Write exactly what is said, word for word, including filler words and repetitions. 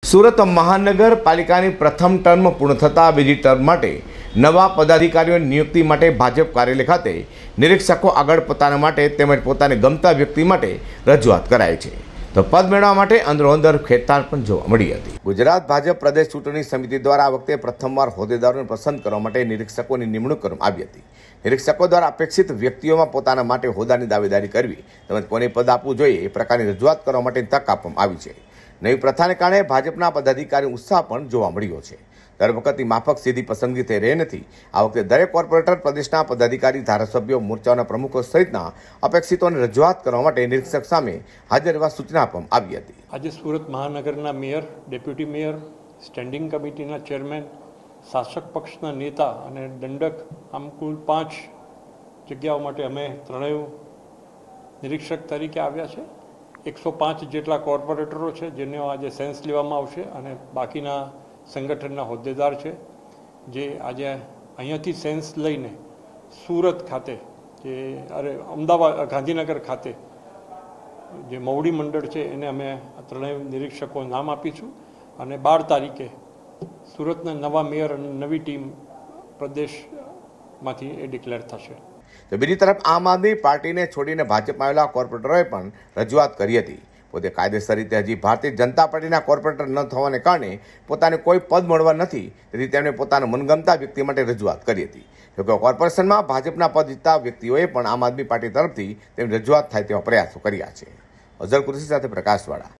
સુરત મહાનગરપાલિકાની પ્રથમ ટર્મ પૂર્ણ થતાં બીજી ટર્મ માટે નવા પદાધિકારીઓની નિયુક્તિ માટે ભાજપ કાર્યાલય ખાતે નિરીક્ષકો આગળ પોતાના માટે તેમજ પોતાને ગમતા વ્યક્તિ માટે રજૂઆત કરાઈ છે તો પદ મેળવવા માટે અંદરોઅંદર ખેંચતાણ પણ જોવા મળી હતી। ગુજરાત ભાજપ પ્રદેશ ચૂંટણી સમિતિ દ્વારા આ વખતે પ્રથમવાર હોદ્દેદારોને પસંદ કરવા માટે નિરીક્ષકોની નિમણૂક કરવામાં આવી હતી। નિરીક્ષકો દ્વારા અપેક્ષિત વ્યક્તિઓમાં પોતાના માટે હોદ્દાની દાવેદારી કરવી તેમજ કોને પદ આપવું જોઈએ એ પ્રકારની રજૂઆત કરવા માટે તક આપવામાં આવી છે। નવી પ્રથાને કારણે ભાજપના પદાધિકારી ઉત્સાહ પણ જોવા મળ્યો છે। દર વખતની માફક સીધી પસંદગી થઈ રહી નથી। આ વખતે દરેક કોર્પોરેટર પ્રદેશના પદાધિકારી ધારાસભ્યો મોરચાના પ્રમુખો સહિતના અપેક્ષિતોને રજૂઆત કરવા માટે નિરીક્ષક સામે હાજર રહેવા સૂચના આપવામાં આવી હતી। આજે સુરત મહાનગરના મેયર, ડેપ્યુટી મેયર, સ્ટેન્ડિંગ કમિટીના ચેરમેન, શાસક પક્ષના નેતા અને દંડક આમ કુલ પાંચ જગ્યાઓ માટે અમે ત્રણેય નિરીક્ષક તરીકે આવ્યા છે। એકસો પાંચ જેટલા કોર્પોરેટરો છે જેને આજે સેન્સ લેવામાં આવશે અને બાકીના સંગઠનના હોદ્દેદાર છે જે આજે અહીંયાથી સેન્સ લઈને સુરત ખાતે જે અરે અમદાવાદ ગાંધીનગર ખાતે જે મવડી મંડળ છે એને અમે ત્રણેય નિરીક્ષકો નામ આપીશું અને બાર તારીખે સુરતના નવા મેયર અને નવી ટીમ પ્રદેશમાંથી એ ડિક્લેર થશે। તો બીજી તરફ આમ આદમી પાર્ટીને છોડીને ભાજપમાં આવેલા કોર્પોરેટરોએ પણ રજૂઆત કરી હતી। પોતે કાયદેસર રીતે હજી ભારતીય જનતા પાર્ટીના કોર્પોરેટર ન થવાને કારણે પોતાને કોઈ પદ મળવા નથી, તેથી તેમણે પોતાના મનગમતા વ્યક્તિ માટે રજૂઆત કરી હતી। જોકે કોર્પોરેશનમાં ભાજપના પદ જીતતા વ્યક્તિઓએ પણ આમ આદમી પાર્ટી તરફથી તેમની રજૂઆત થાય તેવા પ્રયાસો કર્યા છે। અઝર કુરેશી સાથે પ્રકાશવાળા।